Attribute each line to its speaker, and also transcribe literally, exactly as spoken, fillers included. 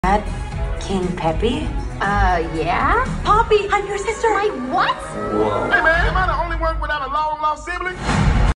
Speaker 1: That King Peppy?
Speaker 2: Uh, yeah?
Speaker 1: Poppy, I'm your sister.
Speaker 2: My what?
Speaker 3: Whoa. Hey, man, am I the only one without a long-lost sibling?